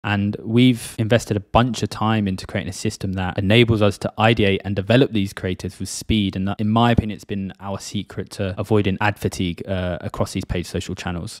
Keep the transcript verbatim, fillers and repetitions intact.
And we've invested a bunch of time into creating a system that enables us to ideate and develop these creatives with speed. And that, in my opinion, it's been our secret to avoiding ad fatigue uh, across these paid social channels.